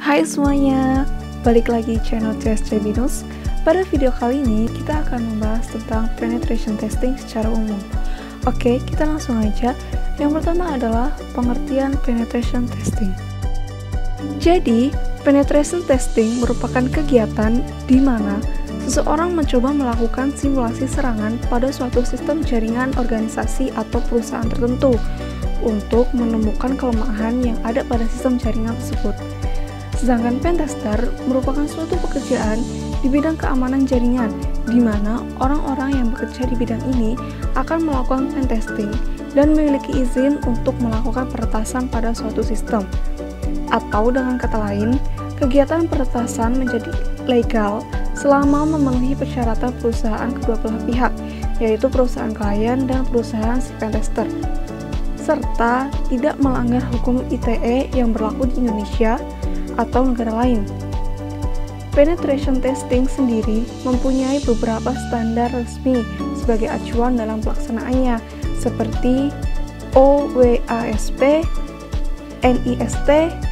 Hai semuanya, balik lagi channel CSC Binus. Pada video kali ini kita akan membahas tentang penetration testing secara umum. Oke, kita langsung aja. Yang pertama adalah pengertian penetration testing. Jadi, penetration testing merupakan kegiatan di mana seseorang mencoba melakukan simulasi serangan pada suatu sistem jaringan organisasi atau perusahaan tertentu untuk menemukan kelemahan yang ada pada sistem jaringan tersebut. Sedangkan pentester merupakan suatu pekerjaan di bidang keamanan jaringan, di mana orang-orang yang bekerja di bidang ini akan melakukan pentesting dan memiliki izin untuk melakukan peretasan pada suatu sistem. Atau dengan kata lain, kegiatan peretasan menjadi legal selama memenuhi persyaratan perusahaan kedua belah pihak, yaitu perusahaan klien dan perusahaan si pentester, serta tidak melanggar hukum ITE yang berlaku di Indonesia atau negara lain. Penetration testing sendiri mempunyai beberapa standar resmi sebagai acuan dalam pelaksanaannya, seperti OWASP, NIST,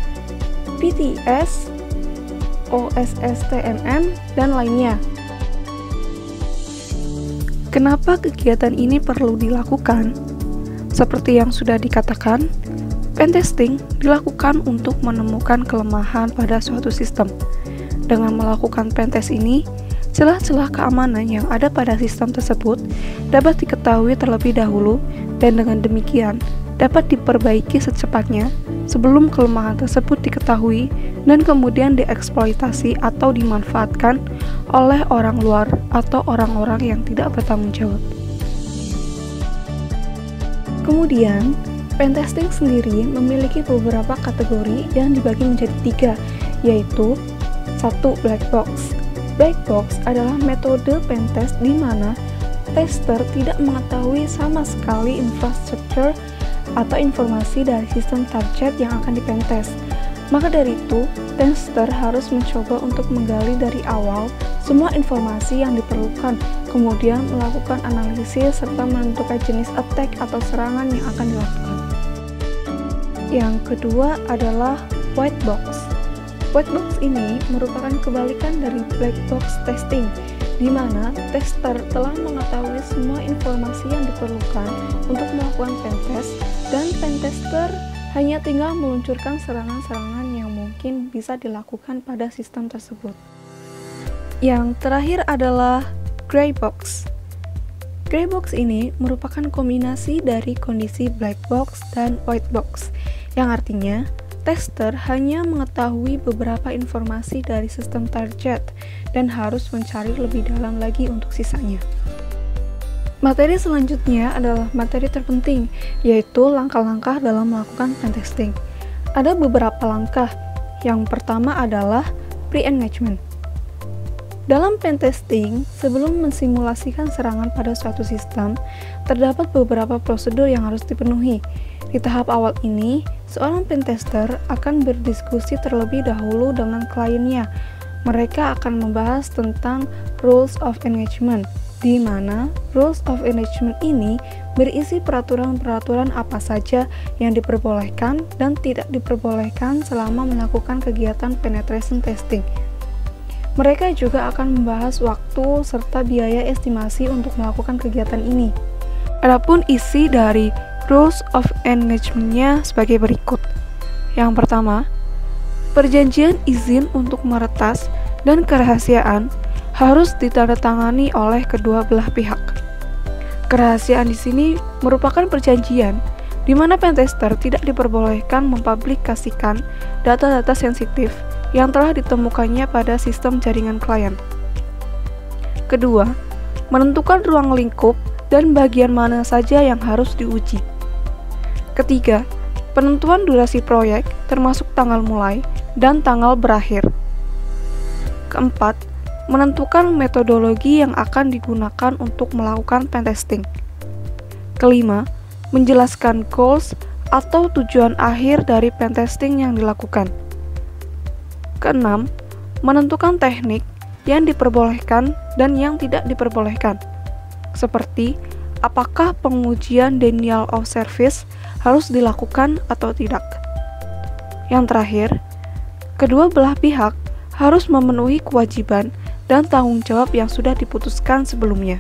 PTS, OSSTMM, dan lainnya. Kenapa kegiatan ini perlu dilakukan? Seperti yang sudah dikatakan, pentesting dilakukan untuk menemukan kelemahan pada suatu sistem. Dengan melakukan pentest ini, celah-celah keamanan yang ada pada sistem tersebut dapat diketahui terlebih dahulu dan dengan demikian dapat diperbaiki secepatnya sebelum kelemahan tersebut diketahui dan kemudian dieksploitasi atau dimanfaatkan oleh orang luar atau orang-orang yang tidak bertanggung jawab. Kemudian, pentesting sendiri memiliki beberapa kategori yang dibagi menjadi 3, yaitu 1. Black box. Black box adalah metode pentest di mana tester tidak mengetahui sama sekali infrastruktur atau informasi dari sistem target yang akan dipentest. Maka dari itu, tester harus mencoba untuk menggali dari awal semua informasi yang diperlukan, kemudian melakukan analisis serta menentukan jenis attack atau serangan yang akan dilakukan. Yang kedua adalah white box. White box ini merupakan kebalikan dari black box testing, di mana tester telah mengetahui semua informasi yang diperlukan untuk melakukan pentest, dan pentester hanya tinggal meluncurkan serangan-serangan yang mungkin bisa dilakukan pada sistem tersebut. Yang terakhir adalah gray box. Gray box ini merupakan kombinasi dari kondisi black box dan white box, yang artinya tester hanya mengetahui beberapa informasi dari sistem target dan harus mencari lebih dalam lagi untuk sisanya. Materi selanjutnya adalah materi terpenting, yaitu langkah-langkah dalam melakukan pentesting. Ada beberapa langkah. Yang pertama adalah pre-engagement. Dalam pentesting, sebelum mensimulasikan serangan pada suatu sistem, terdapat beberapa prosedur yang harus dipenuhi. Di tahap awal ini, seorang pentester akan berdiskusi terlebih dahulu dengan kliennya. Mereka akan membahas tentang rules of engagement, di mana rules of engagement ini berisi peraturan-peraturan apa saja yang diperbolehkan dan tidak diperbolehkan selama melakukan kegiatan penetration testing. Mereka juga akan membahas waktu serta biaya estimasi untuk melakukan kegiatan ini. Adapun isi dari rules of engagement-nya sebagai berikut. Yang pertama, perjanjian izin untuk meretas dan kerahasiaan harus ditandatangani oleh kedua belah pihak. Kerahasiaan di sini merupakan perjanjian di mana pentester tidak diperbolehkan mempublikasikan data-data sensitif yang telah ditemukannya pada sistem jaringan klien. Kedua, menentukan ruang lingkup dan bagian mana saja yang harus diuji. Ketiga, penentuan durasi proyek termasuk tanggal mulai dan tanggal berakhir. Keempat, menentukan metodologi yang akan digunakan untuk melakukan pentesting. Kelima, menjelaskan goals atau tujuan akhir dari pentesting yang dilakukan. Keenam, menentukan teknik yang diperbolehkan dan yang tidak diperbolehkan, seperti apakah pengujian denial of service harus dilakukan atau tidak. Yang terakhir, kedua belah pihak harus memenuhi kewajiban dan tanggung jawab yang sudah diputuskan sebelumnya.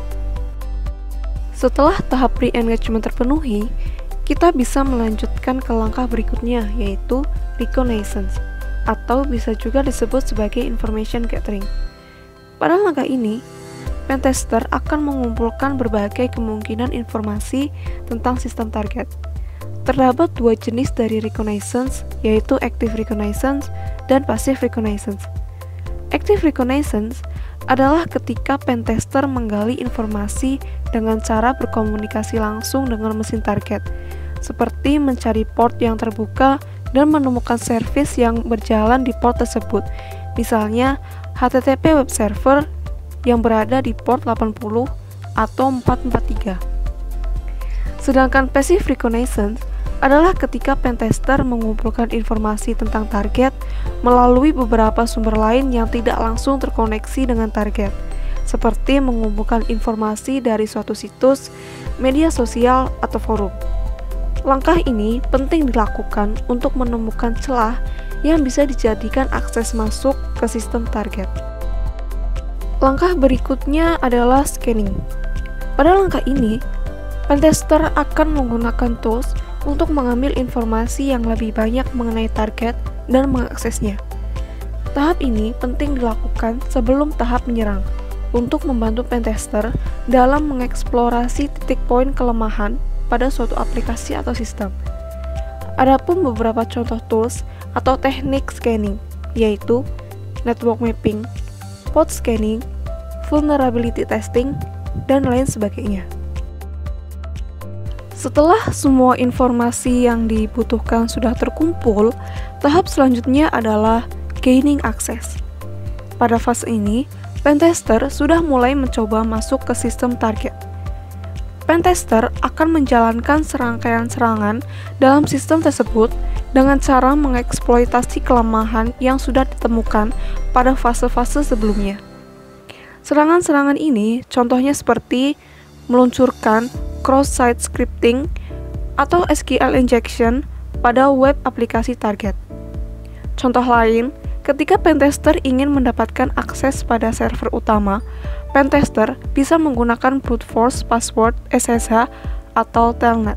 Setelah tahap pre-engagement terpenuhi, kita bisa melanjutkan ke langkah berikutnya, yaitu reconnaissance, atau bisa juga disebut sebagai information gathering. Pada langkah ini, pentester akan mengumpulkan berbagai kemungkinan informasi tentang sistem target. Terdapat dua jenis dari reconnaissance, yaitu active reconnaissance dan passive reconnaissance. Active reconnaissance adalah ketika pentester menggali informasi dengan cara berkomunikasi langsung dengan mesin target, seperti mencari port yang terbuka dan menemukan service yang berjalan di port tersebut, misalnya HTTP web server yang berada di port 80 atau 443. Sedangkan passive reconnaissance adalah ketika pentester mengumpulkan informasi tentang target melalui beberapa sumber lain yang tidak langsung terkoneksi dengan target, seperti mengumpulkan informasi dari suatu situs, media sosial, atau forum. Langkah ini penting dilakukan untuk menemukan celah yang bisa dijadikan akses masuk ke sistem target. Langkah berikutnya adalah scanning. Pada langkah ini, pentester akan menggunakan tools untuk mengambil informasi yang lebih banyak mengenai target dan mengaksesnya. Tahap ini penting dilakukan sebelum tahap menyerang, untuk membantu pentester dalam mengeksplorasi titik poin kelemahan pada suatu aplikasi atau sistem. Adapun beberapa contoh tools atau teknik scanning, yaitu network mapping, port scanning, vulnerability testing, dan lain sebagainya. Setelah semua informasi yang dibutuhkan sudah terkumpul, tahap selanjutnya adalah gaining access. Pada fase ini, pentester sudah mulai mencoba masuk ke sistem target. Pentester akan menjalankan serangkaian serangan dalam sistem tersebut dengan cara mengeksploitasi kelemahan yang sudah ditemukan pada fase-fase sebelumnya. Serangan-serangan ini contohnya seperti meluncurkan cross-site scripting atau SQL injection pada web aplikasi target. Contoh lain, ketika pentester ingin mendapatkan akses pada server utama, pentester bisa menggunakan brute force password SSH atau telnet.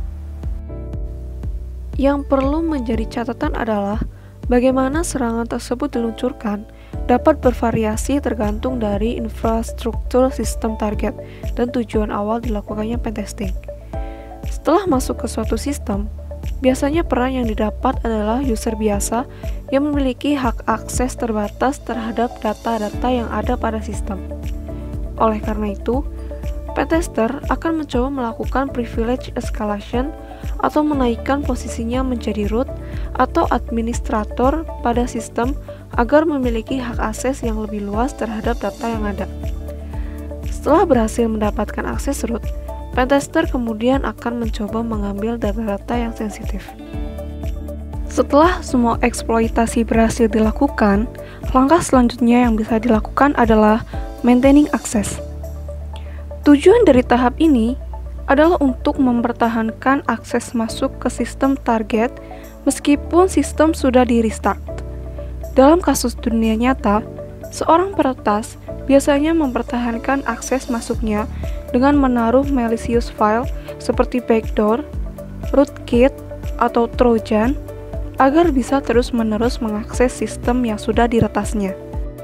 Yang perlu menjadi catatan adalah bagaimana serangan tersebut diluncurkan dapat bervariasi tergantung dari infrastruktur sistem target dan tujuan awal dilakukannya pentesting. Setelah masuk ke suatu sistem, biasanya peran yang didapat adalah user biasa yang memiliki hak akses terbatas terhadap data-data yang ada pada sistem. Oleh karena itu, pentester akan mencoba melakukan privilege escalation atau menaikkan posisinya menjadi root atau administrator pada sistem agar memiliki hak akses yang lebih luas terhadap data yang ada. Setelah berhasil mendapatkan akses root, pentester kemudian akan mencoba mengambil data-data yang sensitif. Setelah semua eksploitasi berhasil dilakukan, langkah selanjutnya yang bisa dilakukan adalah maintaining access. Tujuan dari tahap ini adalah untuk mempertahankan akses masuk ke sistem target meskipun sistem sudah di-restart. Dalam kasus dunia nyata, seorang peretas biasanya mempertahankan akses masuknya dengan menaruh malicious file seperti backdoor, rootkit, atau trojan agar bisa terus-menerus mengakses sistem yang sudah diretasnya.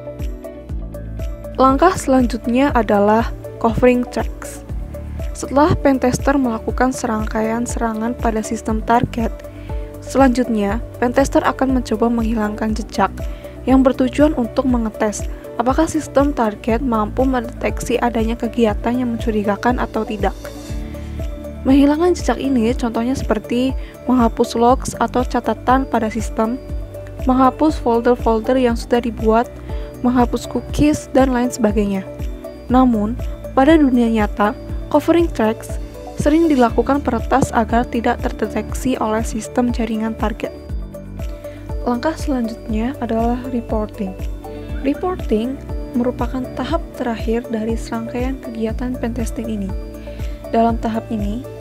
Langkah selanjutnya adalah covering tracks. Setelah pentester melakukan serangkaian serangan pada sistem target, selanjutnya pentester akan mencoba menghilangkan jejak yang bertujuan untuk mengetes apakah sistem target mampu mendeteksi adanya kegiatan yang mencurigakan atau tidak. Menghilangkan jejak ini contohnya seperti menghapus logs atau catatan pada sistem, menghapus folder-folder yang sudah dibuat, menghapus cookies, dan lain sebagainya. Namun, pada dunia nyata, covering tracks sering dilakukan peretas agar tidak terdeteksi oleh sistem jaringan target. Langkah selanjutnya adalah reporting. Reporting merupakan tahap terakhir dari serangkaian kegiatan pentesting ini. Dalam tahap ini,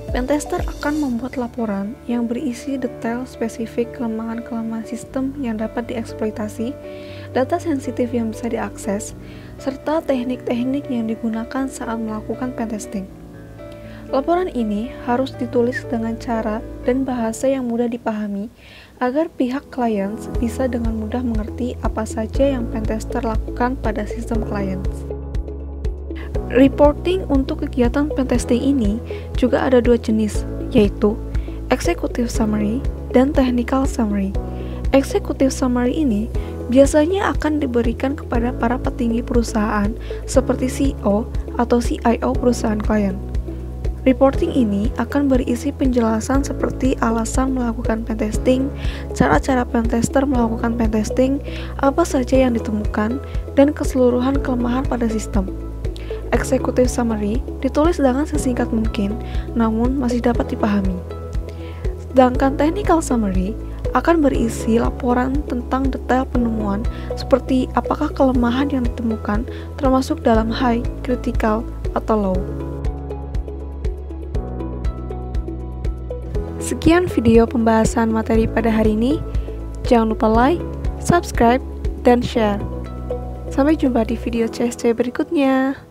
Pentester akan membuat laporan yang berisi detail spesifik kelemahan-kelemahan sistem yang dapat dieksploitasi, data sensitif yang bisa diakses, serta teknik-teknik yang digunakan saat melakukan pentesting. Laporan ini harus ditulis dengan cara dan bahasa yang mudah dipahami agar pihak klien bisa dengan mudah mengerti apa saja yang pentester lakukan pada sistem klien. Reporting untuk kegiatan pentesting ini juga ada dua jenis, yaitu Executive Summary dan Technical Summary. Executive Summary ini biasanya akan diberikan kepada para petinggi perusahaan seperti CEO atau CIO perusahaan klien. Reporting ini akan berisi penjelasan seperti alasan melakukan pentesting, cara-cara pentester melakukan pentesting, apa saja yang ditemukan, dan keseluruhan kelemahan pada sistem. Executive Summary ditulis dengan sesingkat mungkin, namun masih dapat dipahami. Sedangkan Technical Summary akan berisi laporan tentang detail penemuan, seperti apakah kelemahan yang ditemukan termasuk dalam high, critical, atau low. Sekian video pembahasan materi pada hari ini. Jangan lupa like, subscribe, dan share. Sampai jumpa di video CSC berikutnya.